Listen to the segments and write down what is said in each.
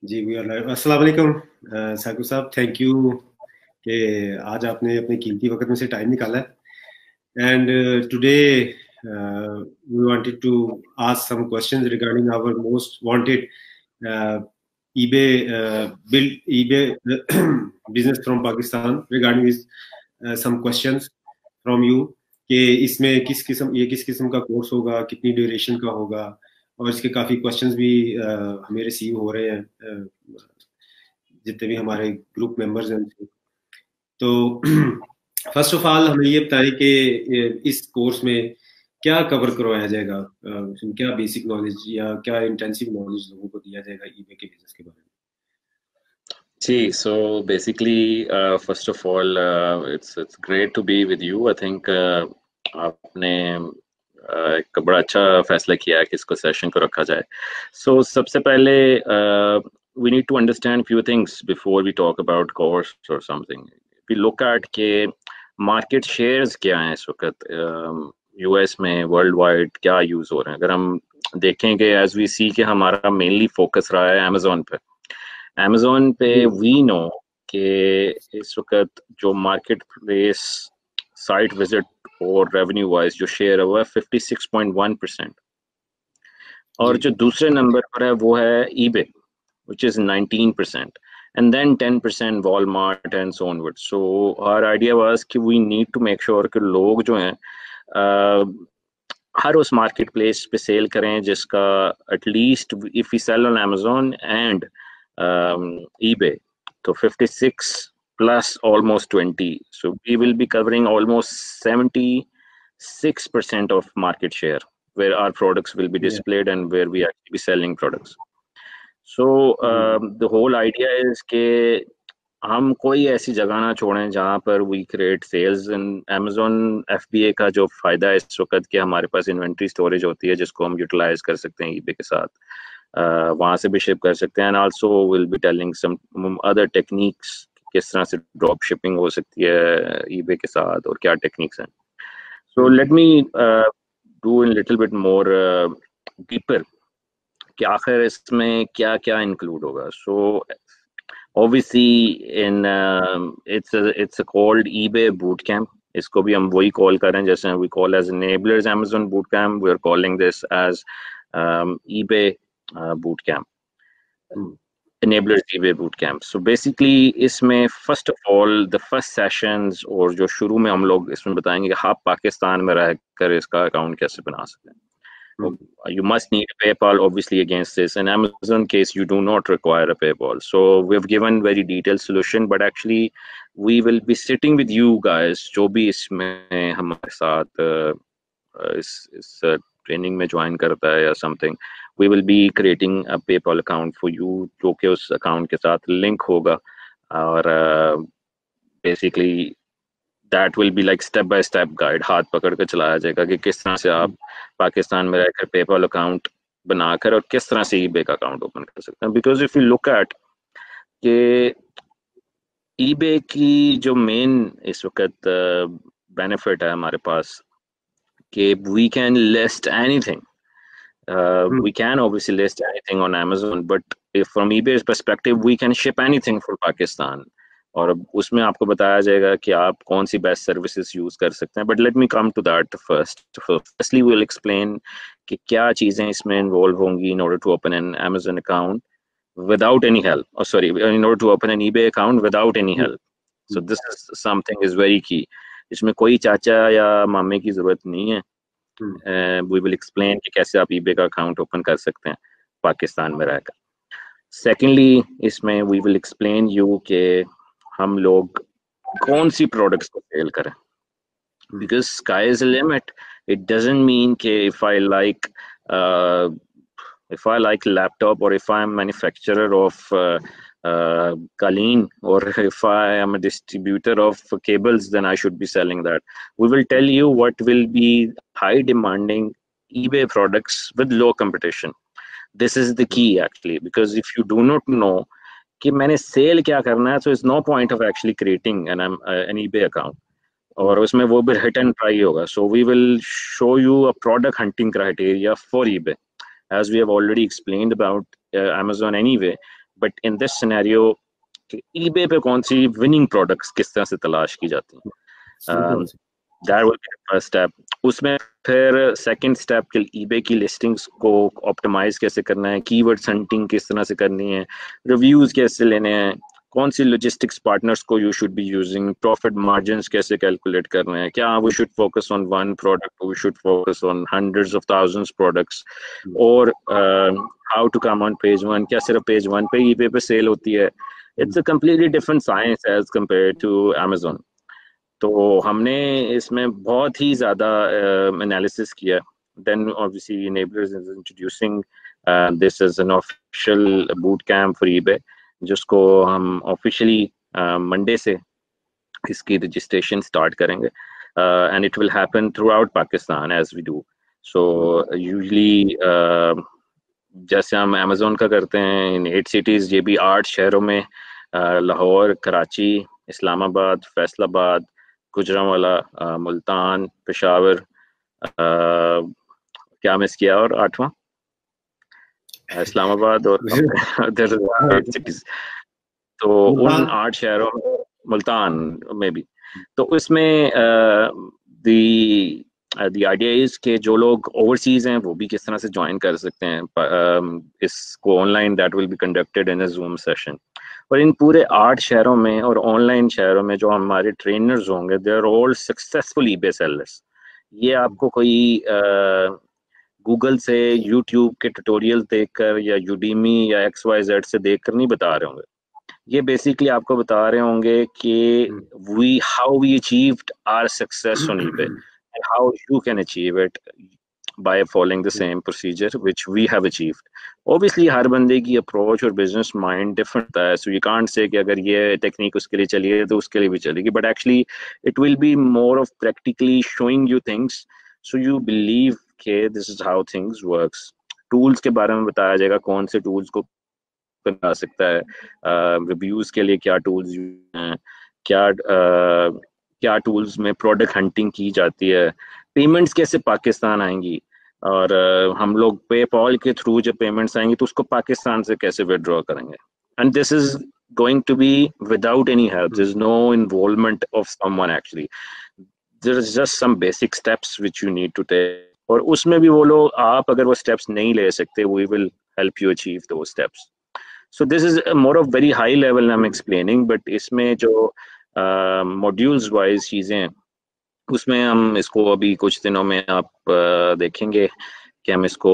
Ji we are live. अस्सलाम वालेकुम साकू साहब, थैंक यू कि आज आपने अपने कीमती वक्त में से टाइम निकाला है। And today we wanted to ask some questions regarding our most wanted eBay build eBay business from Pakistan regarding this some questions from you कि इसमें किस किस्म का कोर्स होगा, कितनी ड्यूरेशन का होगा, और इसके काफी क्वेश्चंस भी हमें रिसीव हो रहे हैं जितने भी हमारे ग्रुप मेंबर्स हैं उनसे। तो फर्स्ट ऑफ ऑल हमें ये बताएं कि इस कोर्स में क्या कवर करवाया जाएगा, उसमें क्या बेसिक नॉलेज या क्या इंटेंसिव नॉलेज लोगों को दिया जाएगा ईबे के बिजनेस के बारे में। जी, so basically, first of all, it's great to be with you. I think आपने एक बड़ा अच्छा फैसला किया है कि इसको सेशन को रखा जाए. So सबसे पहले we need to understand few things before we talk about course or something. We look at के market shares क्या हैं इस वक्त US में वर्ल्ड वाइड क्या यूज हो रहे हैं. अगर हम देखेंगे as we see कि हमारा मेनली फोकस रहा है Amazon पे. Amazon पे वी नो कि इस वक्त जो मार्केट प्लेस साइट विजिट और रेवेन्यू वाइज जो शेयर हुआ है 56.1%, और जो दूसरे नंबर पर है वो है eBay which is 19%, and then 10% Walmart and so onward. So our idea was कि we need to make sure कि लोग जो हैं हर उस मार्केट प्लेस पे सेल करें जिसका at least if we sell on Amazon and eBay, so 56 plus almost 20, so we will be covering almost 76% of market share where our products will be displayed and where we actually be selling products. So the whole idea is कि हम कोई ऐसी जगह ना छोड़ें जहाँ पर we create sales. And Amazon FBA का जो फायदा है इस वक्त कि हमारे पास इन्वेंट्री स्टोरेज होती है जिसको हम यूटिलाइज कर सकते हैं eBay के साथ, वहाँ से भी शिप कर सकते हैं. And also will be telling some other techniques किस तरह से ड्रॉप शिपिंग हो सकती है eBay के साथ और क्या टेक्निक्स हैं. So let me do in little bit more deeper कि आखिर इसमें क्या क्या इंक्लूड होगा. सो obviously in it's a called eBay bootcamp. इसको भी हम वही कॉल कर रहे हैं जैसे we call as enablers Amazon bootcamp. We are calling this as eBay bootcamp, enablers eBay bootcamp. So basically इसमें first of all the first sessions और जो शुरू में हम लोग इसमें बताएंगे कि आप पाकिस्तान में रहकर इसका अकाउंट कैसे बना सकते हैं. You must need a PayPal obviously against this. In Amazon case you do not require a PayPal, so we've given very detailed solution, but actually we will be sitting with you guys जो भी इसमें हमारे साथ इस training में join करता है या something. We will be creating a PayPal account for you जो कि उस अकाउंट के साथ लिंक होगा और basically that will be like step by step guide. हाथ पकड़ कर चलाया जाएगा कि किस तरह से आप पाकिस्तान में रहकर पेपल अकाउंट बनाकर और किस तरह से eBay का अकाउंट ओपन कर सकते हैं. Because if you look at कि eBay की जो मेन इस वक्त बेनिफिट है हमारे पास कि we can list anything. We can obviously list anything on Amazon, but if from eBay's perspective we can ship anything for Pakistan. और उसमें आपको बताया जाएगा कि आप कौन सी बेस्ट सर्विसेज यूज कर सकते हैं. But let me come to that firstly we will explain कि क्या चीजें इसमें इन्वॉल्व होंगी in order to open an Amazon account without any help, or sorry, in order to open an eBay account without any help. So this is something is very key. इसमें कोई चाचा या मामे की जरूरत नहीं है. We will explain कि कैसे आप eBay का अकाउंट ओपन कर सकते हैं पाकिस्तान में रहकर. Secondly, इसमें we will explain you कि हम लोग कौन सी प्रोडक्ट्स को सेल करें. Because sky is the limit. It doesn't mean कि if I like laptop or if I am manufacturer of Kaleen or if I am a distributor of cables, then I should be selling that. We will tell you what will be high demanding eBay products with low competition. This is the key actually, because if you do not know कि मैंने cell क्या करना है, so it's no point of actually creating an eBay account. और उसमें वो भी hit and try होगा. So we will show you a product hunting criteria for eBay. As we have already explained about Amazon anyway, but in this scenario eBay पे कौन सी winning products किस तरह से तलाश की जाती हैं, that will be the first step. उसमें फिर सेकंड स्टेप के ईबे की लिस्टिंग्स को ऑप्टिमाइज कैसे करना है, कीवर्ड हंटिंग किस तरह से करनी है, रिव्यूज कैसे लेने हैं, कौन सी लॉजिस्टिक्स पार्टनर्स को you should be using, profit margins कैसे कैलकुलेट करने हैं, क्या we should focus on one product, we should focus on hundreds of thousands products, और how to come on page one, क्या सिर्फ पेज वन पे eBay पे सेल होती है। It's a completely different science as compare to Amazon. तो हमने इसमें बहुत ही ज़्यादा एनालिसिस किया। Then obviously enablers is introducing this is an official boot camp for eBay, जिसको हम ऑफिशियली मंडे से इसकी रजिस्ट्रेशन स्टार्ट करेंगे, and it will happen throughout Pakistan as we do. So usually जैसे हम अमेजोन का करते हैं इन 8 सिटीज़, ये भी 8 शहरों में, लाहौर, कराची, इस्लामाबाद, फैसलाबाद, गुजरांवाला, मुल्तान, पेशावर, क्या मिस किया, और 8वां इस्लामाबाद, और सिटीज। तो उन 8 शहरों में, मुल्तान में भी, तो उसमें द आइडिया इज कि जो लोग ओवरसीज हैं वो भी किस तरह से ज्वाइन कर सकते हैं इसको online, that will be conducted in a Zoom session. और इन पूरे 8 शहरों में और ऑनलाइन शहरों में जो हमारे ट्रेनर्स होंगे, they are all successful eBay sellers. ये आपको कोई गूगल से यूट्यूब के ट्यूटोरियल देखकर या यूडीमी या XYZ से देखकर नहीं बता रहे होंगे। ये बेसिकली आपको बता रहे होंगे कि how we achieved our success on eBay and how you can achieve it by following the same procedure which we have achieved. Obviously हर बंदे की approach और business mind different है, so you can't say कि अगर ये technique उसके लिए चली है तो उसके लिए भी चलेगी, but actually it will be more of practically showing you things so you believe कि this is how things works. tools के बारे में बताया जाएगा, कौन से tools को बना सकता है, रिव्यूज के लिए क्या टूल्स हैं, क्या टूल्स में प्रोडक्ट हंटिंग की जाती है, पेमेंट्स कैसे पाकिस्तान आएंगी, और हम लोग पेपॉल के थ्रू जब पेमेंट्स आएंगी तो उसको पाकिस्तान से कैसे विड्रॉ करेंगे। And this is going to be without any help. There's no involvement of someone actually. There's just some basic steps which you need to take. और उसमें भी वो लोग, आप अगर वो steps नहीं ले सकते, we will help you achieve those steps. So this is more of very high level I'm explaining, but इसमें जो modules wise चीजें हैं, उसमें हम इसको अभी कुछ दिनों में आप देखेंगे कि हम इसको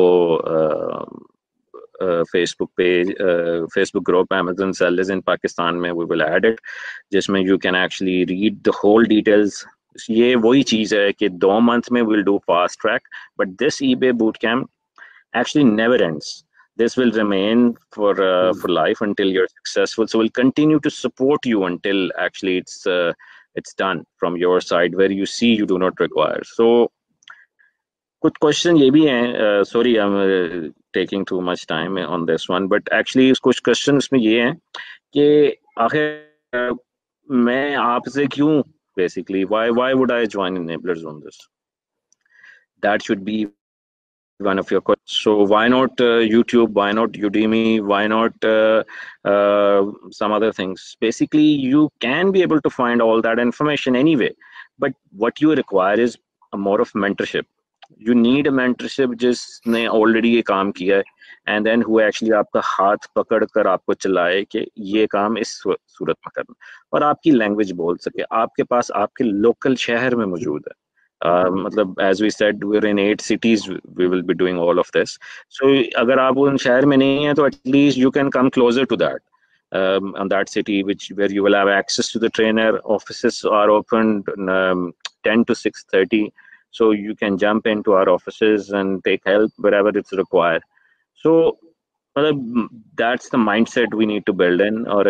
Facebook page, Facebook group Amazon sellers in Pakistan में वी विल ऐड इट, जिसमें you can actually read the whole details. ये वही चीज़ है कि 2 months में will do fast track, but this eBay boot camp actually never ends. This will remain for life until you're successful. So we'll continue to support you until actually it's done from your side where you see you do not require. So कुछ question ये भी हैं, sorry I am taking too much time on this one, but actually कुछ question इसमें ये हैं कि आखिर मैं आपसे क्यों, basically why would I join enablers on this? That should be one of your questions. So why not YouTube? Why not Udemy? Why not some other things? Basically, you can be able to find all that information anyway, but what you require is a more of mentorship. You need a mentorship जिसने already ये काम किया है, and then who actually आपका हाथ पकड़ कर आपको चलाए कि ये काम इस सूरत में करना, और आपकी लैंग्वेज बोल सके, आपके पास आपके लोकल शहर में मौजूद है। मतलब as we said we're in 8 cities, we will be doing all of this. So अगर आप उन शहर में नहीं है तो at least you can come closer to that, on that city where you will have access to the trainer. Offices are open 10 to 6:30, so you can jump into our offices and take help wherever it's required. So that's the mindset we need to build in. और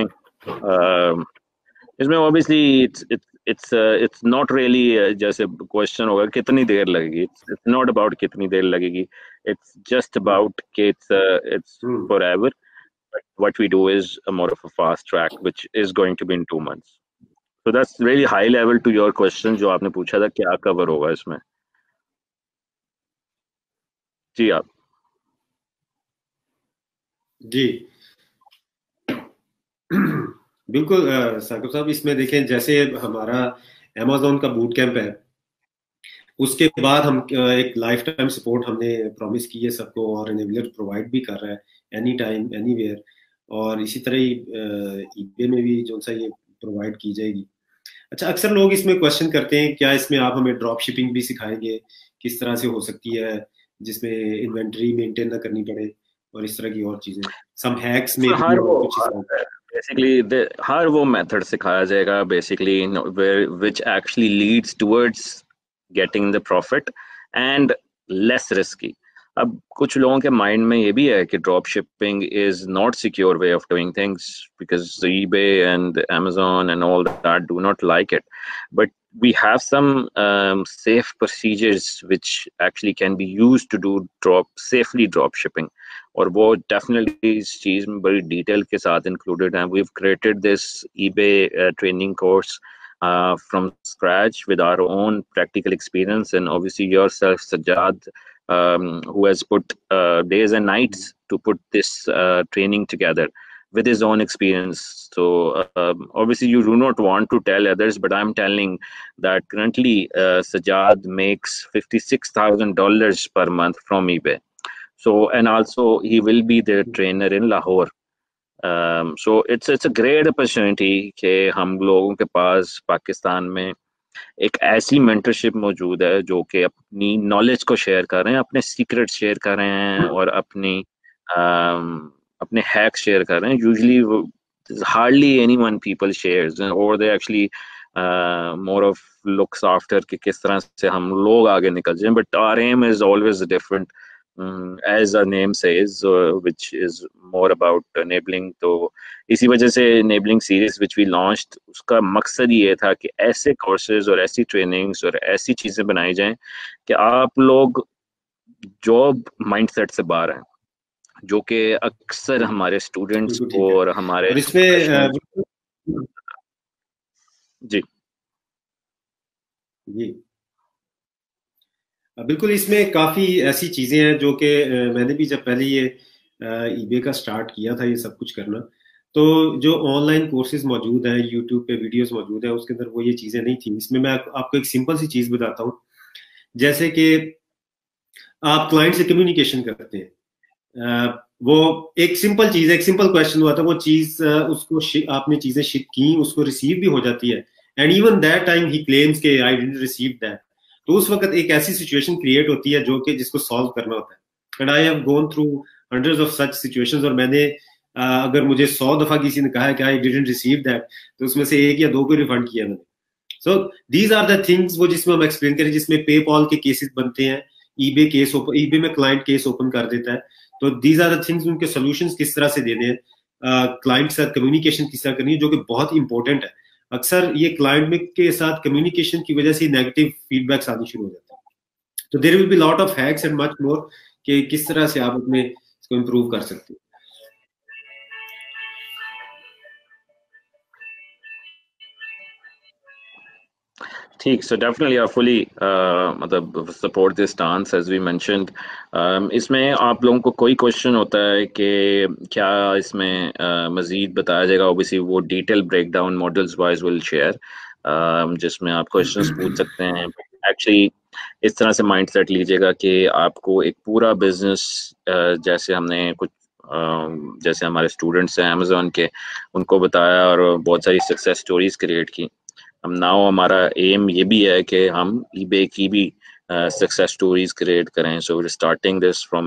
इसमें obviously it's not really जैसे question होगा कितनी देर लगेगी, it's not about कितनी देर लगेगी, it's just about कि it's forever, but what we do is more of a fast track which is going to be in 2 months. So that's really high level to your question जो आपने पूछा था क्या cover होगा इसमें। जी आप जी बिल्कुल साकिब साहब, इसमें देखें जैसे हमारा Amazon का बूट कैंप है, उसके बाद हम एक लाइफ टाइम सपोर्ट हमने प्रॉमिस की है सबको, और एनेबलर प्रोवाइड भी कर रहा है एनी टाइम एनीवेयर, और इसी तरह ही eBay में भी जो सा ये प्रोवाइड की जाएगी। अच्छा, अक्सर लोग इसमें क्वेश्चन करते हैं क्या इसमें आप हमें ड्रॉप शिपिंग भी सिखाएंगे, किस तरह से हो सकती है जिसमें इन्वेंटरी मेंटेन ना करनी पड़े, और इस तरह की और चीजें, सम हैक्स में भी हर वो कुछ इस तरह। बेसिकली हर वो मेथड सिखाया जाएगा basically which actually leads towards getting the profit and less risky. अब कुछ लोगों के माइंड में ये भी है कि drop shipping is not secure way of doing things because eBay and Amazon and all that do not like it, but we have some safe procedures which actually can be used to do safely drop shipping, और वो definitely इस चीज में बड़ी detail के साथ included है। We have created this eBay training course from scratch with our own practical experience, and obviously yourself Sajjad, who has put days and nights to put this training together with his own experience. So obviously you do not want to tell others, but I'm telling that currently Sajjad makes $56,000 per month from eBay. So, and also he will be the trainer in Lahore. So it's a great opportunity कि हम लोगों के पास पाकिस्तान में एक ऐसी mentorship मौजूद है जो कि अपनी नॉलेज को शेयर कर रहे हैं, अपने सीक्रेट शेयर कर रहे हैं, और अपने हैक शेयर कर रहे हैं। Usually hardly anyone people shares, और they actually more of looks after कि किस तरह से हम लोग आगे निकल जाएं, but our aim is always different, as our name says, which is more about enabling. तो इसी वजह से enabling series which we launched, उसका मकसद ये था कि ऐसे courses और ऐसी trainings और ऐसी चीजें बनाई जाएं कि आप लोग जॉब माइंडसेट से बाहर हैं, जो कि अक्सर हमारे स्टूडेंट्स बिल्कुल को ठीक है। और हमारे और इसमें जी जी बिल्कुल, इसमें काफी ऐसी चीजें हैं जो कि मैंने भी जब पहले ये eBay का स्टार्ट किया था ये सब कुछ करना, तो जो ऑनलाइन कोर्सेज मौजूद हैं, यूट्यूब पे वीडियोस मौजूद हैं, उसके अंदर वो ये चीजें नहीं थी। इसमें मैं आपको एक सिंपल सी चीज बताता हूँ, जैसे कि आप क्लाइंट से कम्युनिकेशन करते हैं, वो एक सिंपल चीज, एक सिंपल क्वेश्चन हुआ था, वो चीज उसको आपने चीजें शिप की, उसको रिसीव भी हो जाती है, एंड इवन दैट टाइम ही क्लेम्स के आई डिडंट रिसीव दैट। तो उस वक्त एक ऐसी सिचुएशन क्रिएट होती है जो कि जिसको सॉल्व करना होता है, and I have gone through hundreds of such situations, और मैंने अगर मुझे 100 दफा किसी ने कहा है कि आई डिडंट रिसीव दैट, तो उसमें से एक या दो को रिफंड किया मैंने। So these are the things वो जिसमें हम एक्सप्लेन करें, जिसमें पेपॉल के केसेस बनते हैं, ईबे केस ओपन, ईबे में क्लाइंट केस ओपन कर देता है, तो दीज आर द थिंग्स, उनके सॉल्यूशंस किस तरह से देने हैं, क्लाइंट के साथ कम्युनिकेशन किस तरह करनी है, जो कि बहुत इंपॉर्टेंट है। अक्सर ये क्लाइंट में के साथ कम्युनिकेशन की वजह से नेगेटिव फीडबैक्स आनी शुरू हो जाते हैं। तो there will be lot of hacks and much more कि किस तरह से आप अपने इसको इम्प्रूव कर सकते हैं। ठीक, so definitely I fully मतलब support this stance as we mentioned. इसमें आप लोगों को कोई क्वेश्चन होता है कि क्या इसमें मजीद बताया जाएगा, obviously वो detail breakdown models wise will share, जिसमें आप क्वेश्चंस पूछ सकते हैं। एक्चुअली इस तरह से माइंडसेट लीजिएगा कि आपको एक पूरा बिजनेस, जैसे हमने कुछ जैसे हमारे स्टूडेंट्स हैं अमेजोन के, उनको बताया और बहुत सारी सक्सेस स्टोरीज क्रिएट की। हम नाउ हमारा एम ये भी है कि हम eBay की भी सक्सेस स्टोरीज क्रिएट करें। So we starting this from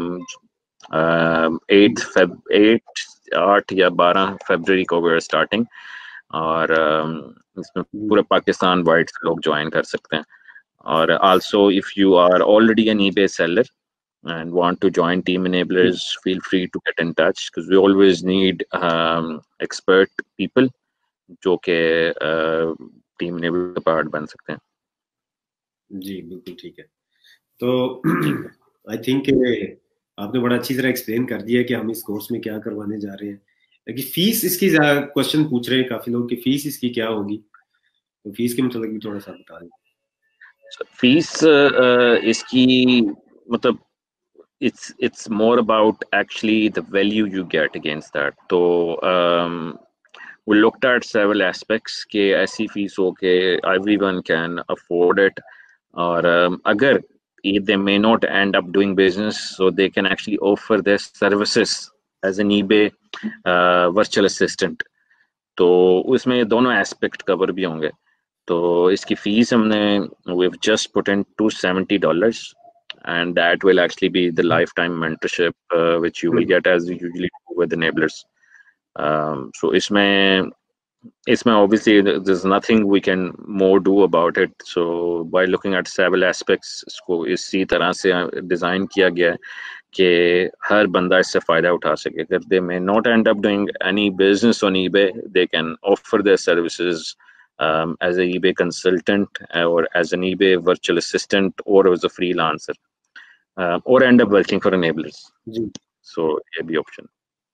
8 या 12 फरवरी को वी आर स्टार्टिंग, और इसमें पूरे पाकिस्तान वाइड लोग ज्वाइन कर सकते हैं। और also if you are already an eBay seller and want to join Team Enablers, feel free to get in touch because we always need expert people जो कि टीम एनेबलर का पार्ट बन सकते हैं। जी बिल्कुल ठीक है। तो आई थिंक आपने बड़ा अच्छी तरह एक्सप्लेन कर दिया कि हम इस कोर्स में क्या करवाने जा रहे हैं। कि फीस इसकी क्वेश्चन पूछ रहे हैं काफी लोग कि फीस इसकी क्या होगी, तो फीस के मतलब भी थोड़ा सा बता दें। फीस इसकी मतलब it's more about actually the value you get against that. तो we looked at several aspects के ऐसी फीस हो के everyone can afford it, और अगर they may not end up doing business, so they can actually offer their services as an eBay virtual assistant. तो उसमें दोनों एस्पेक्ट कवर भी होंगे. तो इसकी फीस हमने we've just put in $270, and that will actually be the lifetime mentorship which you will get as you usually do with enablers. So इसमें obviously there's nothing we can more do about it. So by looking at several aspects, इसको इसी तरह से design किया गया है कि हर बंदा इससे फायदा उठा सके. अगर they may not end up doing any business on eBay, they can offer their services as an eBay consultant or as an eBay virtual assistant or as a freelancer or end up working for enablers. So ये भी option.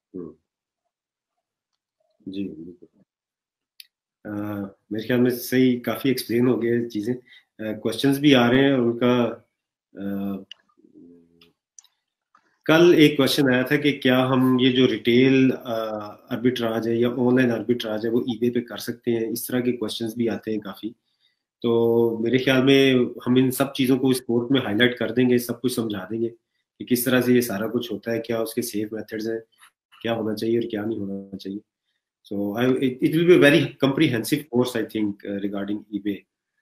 जी मेरे ख्याल में सही काफी explain हो गया चीजें. क्वेश्चंस भी आ रहे हैं और उनका कल एक क्वेश्चन आया था कि क्या हम ये जो रिटेल आर्बिट्राज है या ऑनलाइन आर्बिट्राज है वो ईबे पे कर सकते हैं. इस तरह के क्वेश्चंस भी आते हैं काफी. तो मेरे ख्याल में हम इन सब चीजों को इस कोर्स में हाईलाइट कर देंगे, सब कुछ समझा देंगे कि किस तरह से ये सारा कुछ होता है, क्या उसके सेफ मेथड्स हैं, क्या होना चाहिए और क्या नहीं होना चाहिए. So it will be a very comprehensive course, I think, regarding eBay.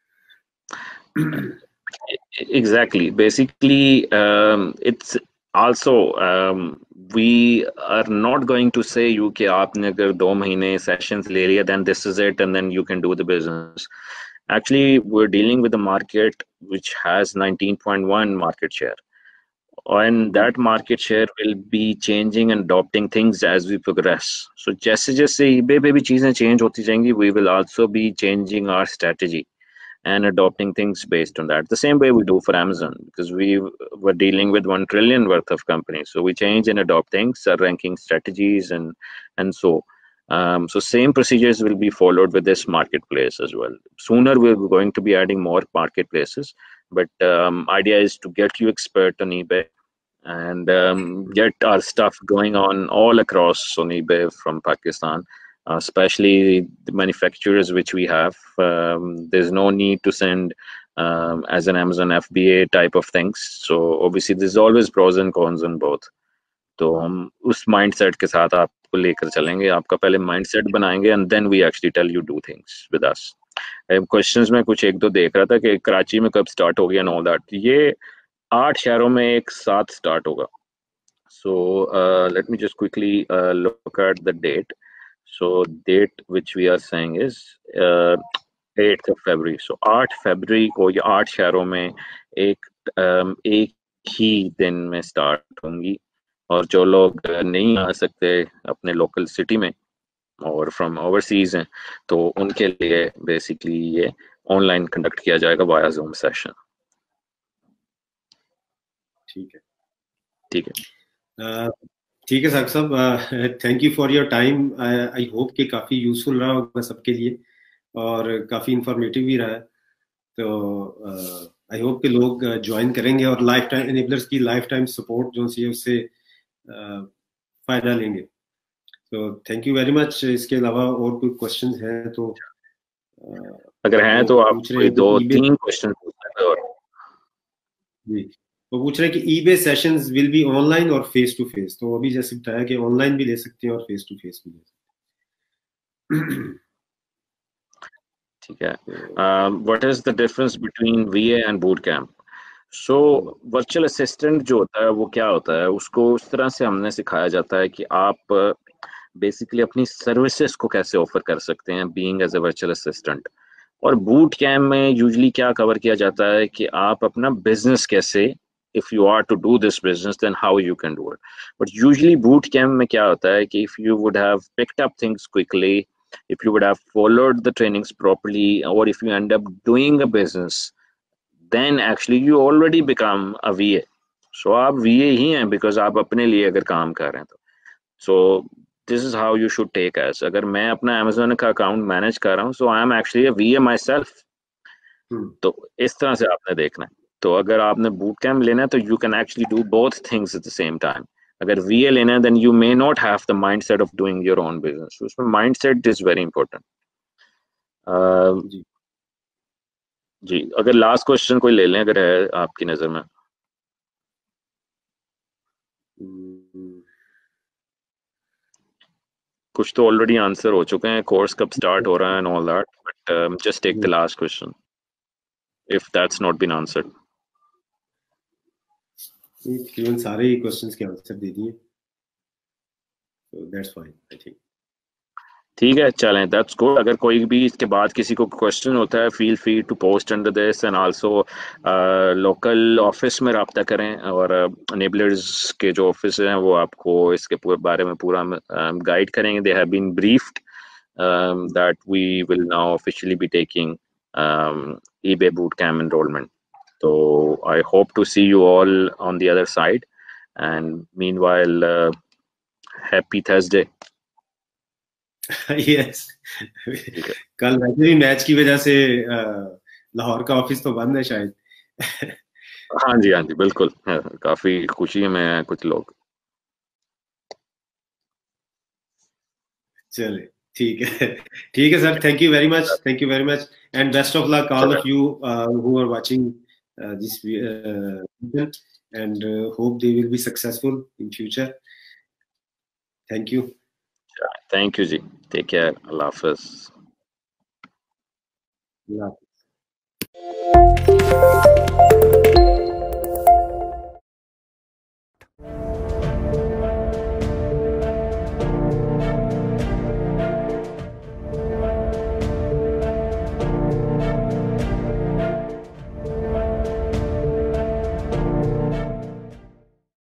Exactly. Basically, it's also we are not going to say you कि आपने अगर 2 महीने sessions ले लिया then this is it and then you can do the business. Actually, we're dealing with a market which has 19.1 market share. And that market share will be changing and adopting things as we progress. So जैसे जैसे eBay पे भी चीजें change होती जाएंगी, we will also be changing our strategy and adopting things based on that. The same way we do for Amazon, because we were dealing with 1 trillion worth of companies. So we change and adopt things, our ranking strategies, and so. So same procedures will be followed with this marketplace as well. Sooner we're going to be adding more marketplaces, but idea is to get you expert on eBay and get our stuff going on all across on eBay from Pakistan, especially the manufacturers which we have. There's no need to send as an Amazon FBA type of things. So obviously there's always pros and cons on both. तो हम उस mindset के साथ आपको लेकर चलेंगे. आपका पहले माइंडसेट बनाएंगे and then we actually tell you do things with us. Questions में कुछ एक दो देख रहा था कि कराची में कब स्टार्ट हो गया एंड ऑल दैट. ये 8 शहरों में एक साथ स्टार्ट होगा. So let me just quickly look at the date. So date which we are saying is 8th of February. So 8 फरवरी को ये 8 शहरों में एक ही दिन में स्टार्ट होंगी. और जो लोग नहीं आ सकते अपने लोकल सिटी में और फ्रॉम ओवरसीज हैं तो उनके लिए बेसिकली ये ऑनलाइन कंडक्ट किया जाएगा वाया जूम सेशन. ठीक है. ठीक है साहब साहब. Thank you for your time. I hope कि काफी यूजफुल रहा होगा सबके लिए और काफी इंफॉर्मेटिव भी रहा है. तो आई होप कि लोग ज्वाइन करेंगे और लाइफ टाइम एनेबलर्स की लाइफ टाइम सपोर्ट जो है उससे फायदा लेंगे. तो थैंक यू वेरी मच. इसके अलावा और कोई क्वेश्चंस हैं तो अगर हैं तो आप कोई 2-3 क्वेश्चन पूछ सकते हो. जी वो पूछ रहे हैं कि eBay sessions will be online और फेस टू फेस. तो अभी जैसे बताया कि ऑनलाइन भी ले सकते हैं और फेस टू फेस भी ले सकते हैं. ठीक है. What is the difference between VA and boot camp? So virtual assistant जो होता है वो क्या होता है, उसको उस तरह से हमने सिखाया जाता है कि आप बेसिकली अपनी सर्विसेज को कैसे ऑफर कर सकते हैं being as a virtual assistant. और बूट कैंप में यूजुअली क्या कवर किया जाता है कि आप अपना बिजनेस कैसे, if you are to do this business then how you can do it. But usually boot camp में क्या होता है कि if you would have picked up things quickly, if you would have followed the trainings properly, or if you end up doing a business, then actually you already become a VA. So आप VA ही हैं because आप अपने लिए अगर काम कर रहे हैं तो. So this is how you should take as. अगर मैं अपना Amazon का अकाउंट मैनेज कर रहा हूँ so I am actually a VA myself. तो इस तरह से आपने देखना है. तो अगर आपने बूट कैंप लेना है तो you can actually do both things at the same time. अगर VA लेना है, then you may not have the mindset of doing your own business. So उसमें mindset is very important. जी, अगर लास्ट क्वेश्चन कोई ले लें अगर है आपकी नजर में. कुछ तो ऑलरेडी आंसर हो चुके हैं, कोर्स कब स्टार्ट हो रहा है and all that, but just take the last question if that's not been answered. तकरीबन सारे क्वेश्चंस के आंसर दे दिए, so that's fine I think. ठीक है, चलें, दैट्स गुड. अगर कोई भी इसके बाद किसी को क्वेश्चन होता है, feel free to post under this, and also local office में रब्ता करें, और एनेबलर्स के जो ऑफिस हैं वो आपको इसके पूरे बारे में पूरा गाइड करेंगे. They have been briefed that we will now officially be taking eBay bootcamp enrollment. So I hope to see you all on the other side, and meanwhile happy Thursday. Yes. कल वैसे भी match की वजह से लाहौर का office तो बंद है शायद. हाँ जी, बिल्कुल, काफी खुशी में कुछ लोग. चले, ठीक है sir. Thank you very much and best of luck all of you who are watching this and hope they will be successful in future. Thank you. Thank you ji. Take care. Allah Hafiz. Allah Hafiz.